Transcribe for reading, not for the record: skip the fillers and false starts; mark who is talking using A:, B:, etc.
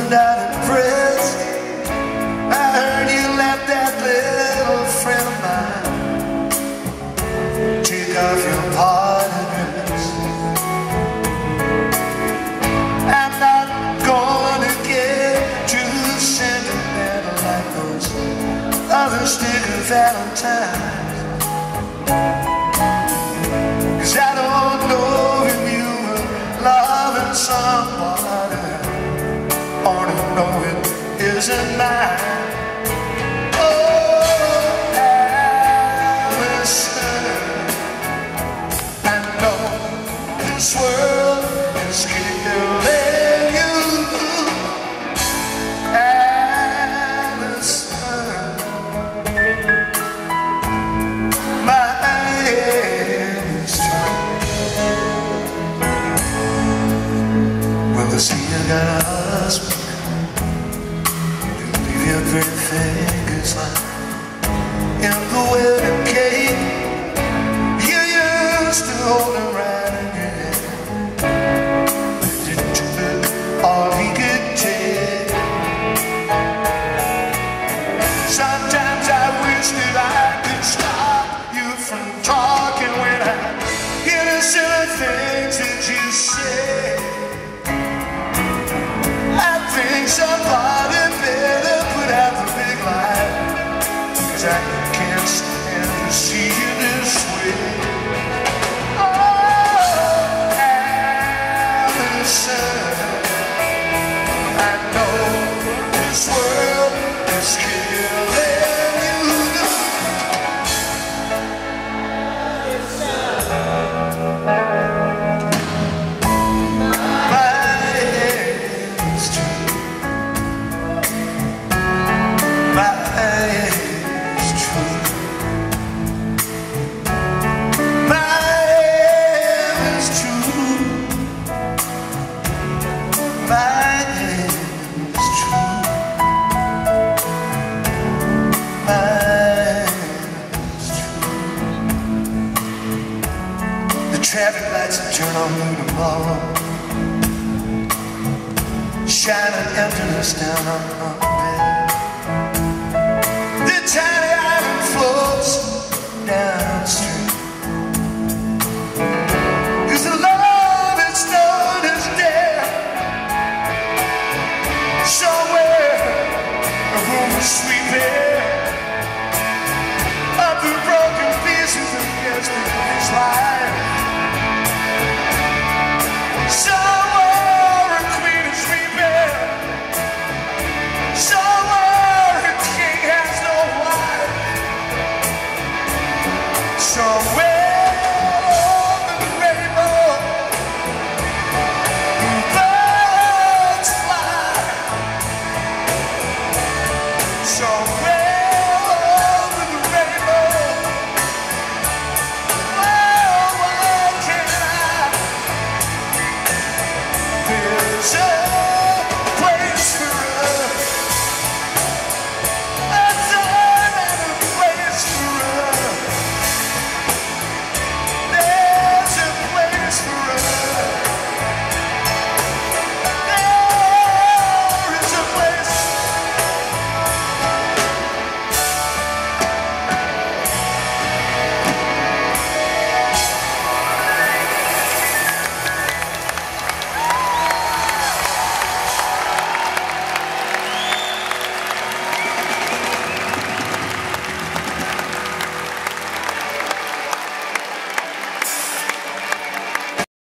A: not impressed. I heard you left that little friend of mine. Take off your party dress. I'm not gonna get too sentimental like those other sticker valentines. 'Cause I don't know if you were loving somebody, or to know it isn't mine. Oh, Allison, I know this world is killing you. Allison, my head's turned. Well, I see you got a husband. Your pretty fingers like in the wedding cake. You used to hold them right in your hand. Didn't you look all he could take? Sometimes I wish that I could stop you from talking when I hear the silly things that you say. I think somebody better out the big light, 'cause I can't stand to see you this way. Oh, Allison, I know this world is killing you. My head's turned. My head's true. My head's true. My head's true. My head's true. The traffic lights will turn on you tomorrow. Shine an emptiness down on my bed. The tiny island floats downstream. 'Cause the love that's known is dead. Somewhere a room is sweeping.